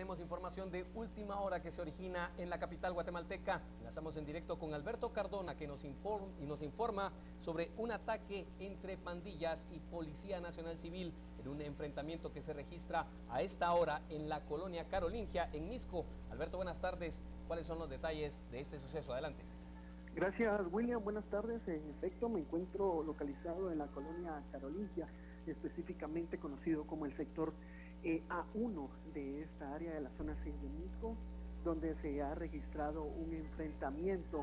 tenemos información de última hora que se origina en la capital guatemalteca. Enlazamos en directo con Alberto Cardona, que nos informa sobre un ataque entre pandillas y Policía Nacional Civil en un enfrentamiento que se registra a esta hora en la colonia Carolingia, en Misco. Alberto, buenas tardes. ¿Cuáles son los detalles de este suceso? Adelante. Gracias, William. Buenas tardes. En efecto, me encuentro localizado en la colonia Carolingia, específicamente conocido como el sector A1 de esta área de la zona 6 de Misco, donde se ha registrado un enfrentamiento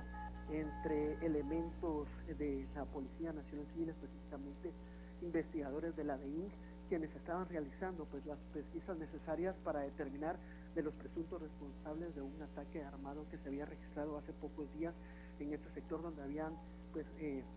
entre elementos de la Policía Nacional Civil, específicamente investigadores de la DEINC, quienes estaban realizando pues las pesquisas necesarias para determinar de los presuntos responsables de un ataque armado que se había registrado hace pocos días en este sector, donde habían pues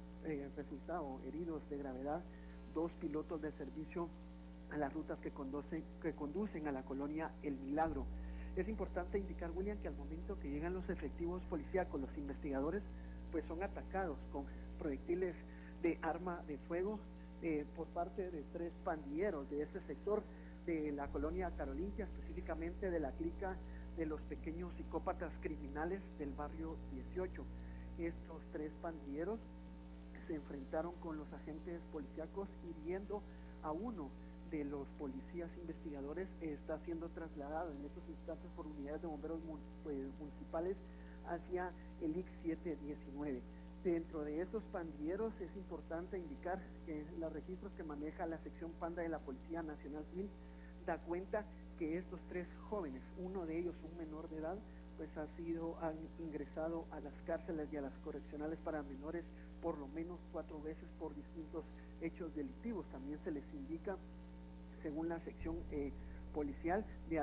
resultado heridos de gravedad 2 pilotos de servicio a las rutas que conducen a la colonia El Milagro. Es importante indicar, William, que al momento que llegan los efectivos policíacos, los investigadores pues son atacados con proyectiles de arma de fuego por parte de 3 pandilleros de este sector de la colonia Carolingia, específicamente de la clica de los pequeños psicópatas criminales del barrio 18. Estos 3 pandilleros se enfrentaron con los agentes policíacos, hiriendo a uno de los policías investigadores. Está siendo trasladado en estos instantes por unidades de bomberos municipales hacia el IC-719. Dentro de estos pandilleros es importante indicar que los registros que maneja la sección Panda de la Policía Nacional Civil da cuenta que estos 3 jóvenes, uno de ellos un menor de edad, pues han ingresado a las cárceles y a las correccionales para menores por lo menos 4 veces por distintos hechos delictivos. También se les indica, según la sección policial, de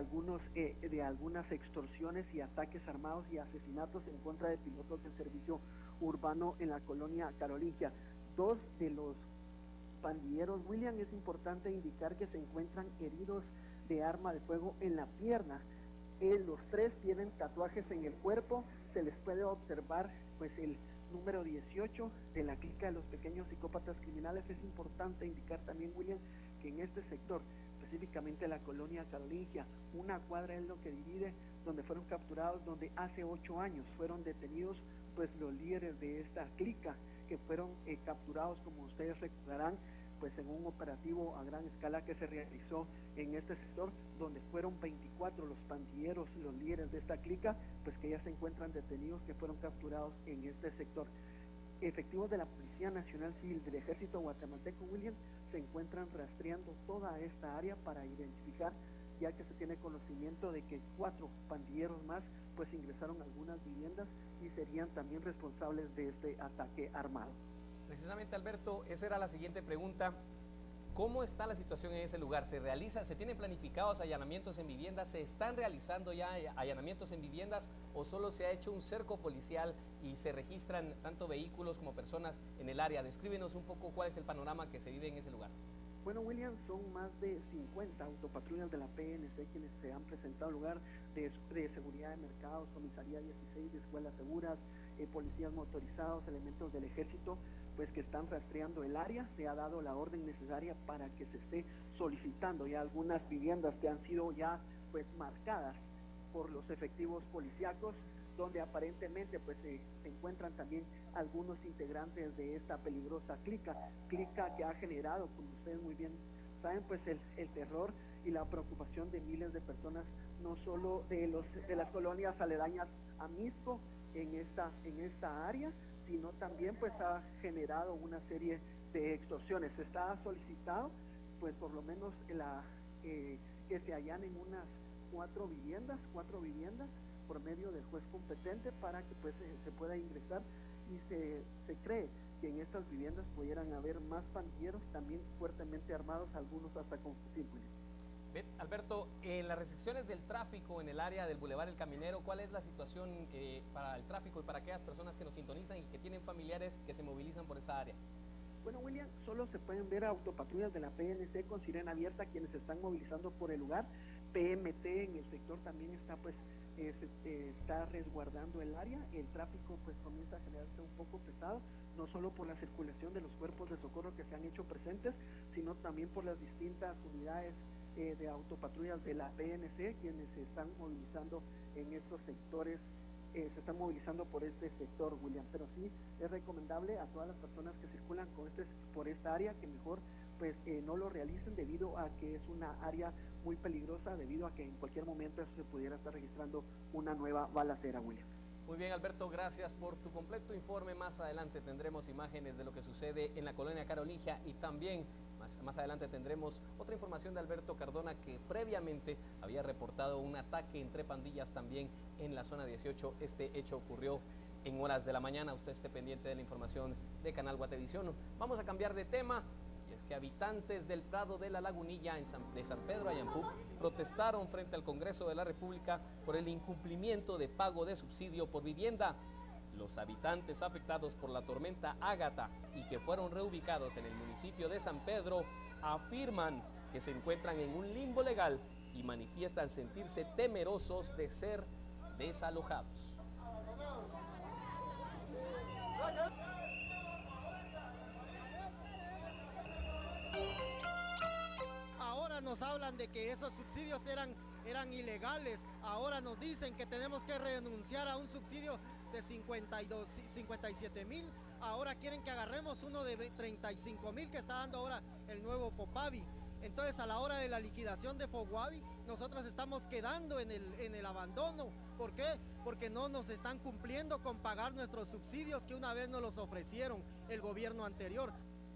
algunas extorsiones y ataques armados y asesinatos en contra de pilotos del servicio urbano en la colonia Carolingia. 2 de los pandilleros, William, es importante indicar que se encuentran heridos de arma de fuego en la pierna. Los 3 tienen tatuajes en el cuerpo. Se les puede observar pues el número 18 de la clica de los pequeños psicópatas criminales. Es importante indicar también, William, que en este sector, específicamente la colonia Carolingia, una cuadra es lo que divide donde fueron capturados, donde hace 8 años fueron detenidos pues los líderes de esta clica, que fueron capturados, como ustedes recordarán, pues en un operativo a gran escala que se realizó en este sector, donde fueron 24 los pandilleros, los líderes de esta clica, pues que ya se encuentran detenidos, que fueron capturados en este sector. Efectivos de la Policía Nacional Civil del Ejército Guatemalteco, William, se encuentran rastreando toda esta área para identificar, ya que se tiene conocimiento de que 4 pandilleros más pues ingresaron a algunas viviendas y serían también responsables de este ataque armado. Precisamente, Alberto, esa era la siguiente pregunta. ¿Cómo está la situación en ese lugar? ¿Se tienen planificados allanamientos en viviendas? ¿Se están realizando ya allanamientos en viviendas o solo se ha hecho un cerco policial y se registran tanto vehículos como personas en el área? Descríbenos un poco cuál es el panorama que se vive en ese lugar. Bueno, William, son más de 50 autopatrullas de la PNC quienes se han presentado al lugar de seguridad de mercados, comisaría 16, de escuelas seguras, policías motorizados, elementos del ejército, pues que están rastreando el área. Se ha dado la orden necesaria para que se esté solicitando ya algunas viviendas que han sido ya pues marcadas por los efectivos policíacos, donde aparentemente pues se encuentran también algunos integrantes de esta peligrosa clica que ha generado, como ustedes muy bien saben, pues el terror y la preocupación de miles de personas, no solo de las colonias aledañas a Misco en esta área, sino también pues ha generado una serie de extorsiones. Se está solicitado pues por lo menos que se allanen unas 4 viviendas por medio del juez competente para que pues se pueda ingresar, y se cree que en estas viviendas pudieran haber más pandilleros también fuertemente armados, algunos hasta con fusil. Alberto, en las restricciones del tráfico en el área del Boulevard El Caminero, ¿cuál es la situación para el tráfico y para aquellas personas que nos sintonizan y que tienen familiares que se movilizan por esa área? Bueno, William, solo se pueden ver autopatrullas de la PNC con sirena abierta quienes se están movilizando por el lugar. PMT en el sector también está está resguardando el área. El tráfico pues comienza a generarse un poco pesado, no solo por la circulación de los cuerpos de socorro que se han hecho presentes, sino también por las distintas unidades de autopatrullas de la PNC, quienes se están movilizando en estos sectores, se están movilizando por este sector, William. Pero sí es recomendable a todas las personas que circulan por esta área que mejor pues no lo realicen, debido a que es una área muy peligrosa, debido a que en cualquier momento se pudiera estar registrando una nueva balacera, William. Muy bien, Alberto, gracias por tu completo informe. Más adelante tendremos imágenes de lo que sucede en la colonia Carolingia, y también más adelante tendremos otra información de Alberto Cardona, que previamente había reportado un ataque entre pandillas también en la zona 18. Este hecho ocurrió en horas de la mañana. Usted esté pendiente de la información de Canal Guatevisión. Vamos a cambiar de tema. Y es que habitantes del Prado de la Lagunilla de San Pedro Ayampú protestaron frente al Congreso de la República por el incumplimiento de pago de subsidio por vivienda. Los habitantes afectados por la tormenta Ágata y que fueron reubicados en el municipio de San Pedro afirman que se encuentran en un limbo legal y manifiestan sentirse temerosos de ser desalojados. Ahora nos hablan de que esos subsidios eran ilegales. Ahora nos dicen que tenemos que renunciar a un subsidio de 57.000. Ahora quieren que agarremos uno de 35.000 que está dando ahora el nuevo FOPAVI. Entonces, a la hora de la liquidación de FOGUAVI, nosotros estamos quedando en el abandono. ¿Por qué? Porque no nos están cumpliendo con pagar nuestros subsidios que una vez nos los ofrecieron el gobierno anterior.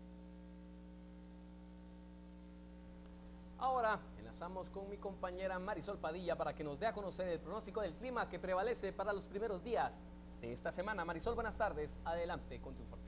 Ahora enlazamos con mi compañera Marisol Padilla para que nos dé a conocer el pronóstico del clima que prevalece para los primeros días de esta semana. Marisol, buenas tardes. Adelante con tu informe.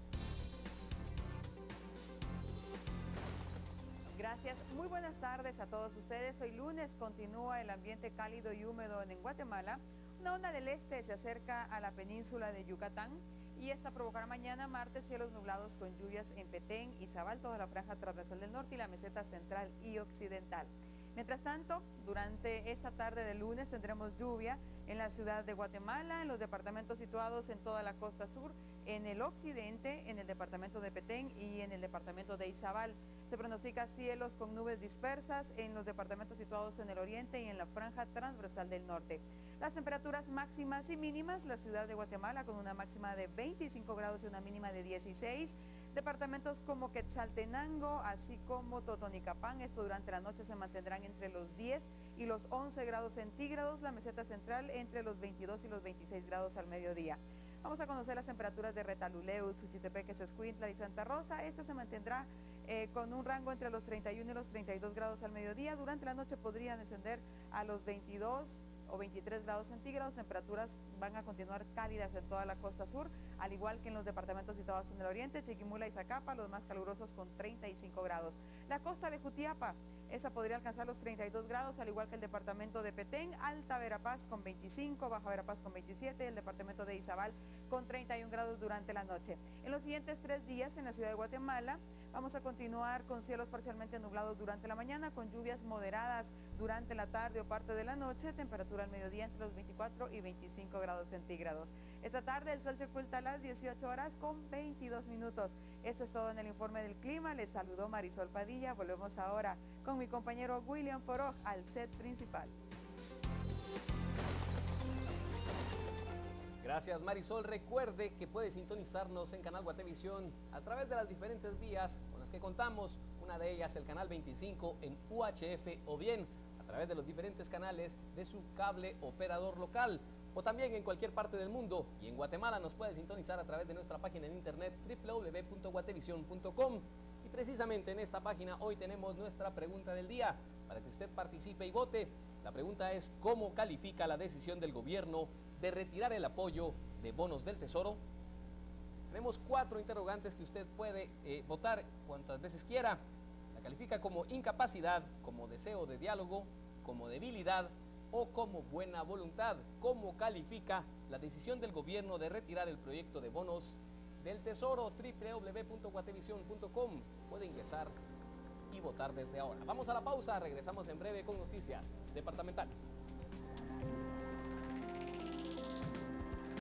Gracias. Muy buenas tardes a todos ustedes. Hoy lunes continúa el ambiente cálido y húmedo en Guatemala. Una onda del este se acerca a la península de Yucatán y esta provocará mañana martes cielos nublados con lluvias en Petén, Izabal, toda la franja transversal del norte y la meseta central y occidental. Mientras tanto, durante esta tarde de lunes tendremos lluvia en la ciudad de Guatemala, en los departamentos situados en toda la costa sur, en el occidente, en el departamento de Petén y en el departamento de Izabal. Se pronostica cielos con nubes dispersas en los departamentos situados en el oriente y en la franja transversal del norte. Las temperaturas máximas y mínimas, la ciudad de Guatemala con una máxima de 25 grados y una mínima de 16. Departamentos como Quetzaltenango, así como Totonicapán, esto durante la noche se mantendrán entre los 10 y los 11 grados centígrados, la meseta central entre los 22 y los 26 grados al mediodía. Vamos a conocer las temperaturas de Retaluleu, Suchitepeque, Sescuintla y Santa Rosa. Esta se mantendrá con un rango entre los 31 y los 32 grados al mediodía. Durante la noche podrían descender a los 22 o 23 grados centígrados. Temperaturas van a continuar cálidas en toda la costa sur, al igual que en los departamentos situados en el oriente, Chiquimula y Zacapa, los más calurosos con 35 grados. La costa de Jutiapa, esa podría alcanzar los 32 grados, al igual que el departamento de Petén, Alta Verapaz con 25, Baja Verapaz con 27, el departamento de Izabal con 31 grados durante la noche. En los siguientes 3 días en la ciudad de Guatemala vamos a continuar con cielos parcialmente nublados durante la mañana, con lluvias moderadas durante la tarde o parte de la noche, temperatura al mediodía entre los 24 y 25 grados centígrados. Esta tarde el sol se oculta a las 18 horas con 22 minutos. Esto es todo en el informe del clima. Les saludó Marisol Padilla. Volvemos ahora con mi compañero William Poroj al set principal. Gracias, Marisol. Recuerde que puede sintonizarnos en Canal Guatevisión a través de las diferentes vías con las que contamos. Una de ellas, el canal 25 en UHF, o bien a través de los diferentes canales de su cable operador local, o también en cualquier parte del mundo. Y en Guatemala nos puede sintonizar a través de nuestra página en internet www.guatevision.com. Y precisamente en esta página hoy tenemos nuestra pregunta del día para que usted participe y vote. La pregunta es: ¿cómo califica la decisión del gobierno de retirar el apoyo de bonos del Tesoro? Tenemos 4 interrogantes que usted puede votar cuantas veces quiera. La califica como incapacidad, como deseo de diálogo, como debilidad o como buena voluntad. ¿Cómo califica la decisión del gobierno de retirar el proyecto de bonos del Tesoro? www.guatevision.com. Puede ingresar y votar desde ahora. Vamos a la pausa, regresamos en breve con noticias departamentales.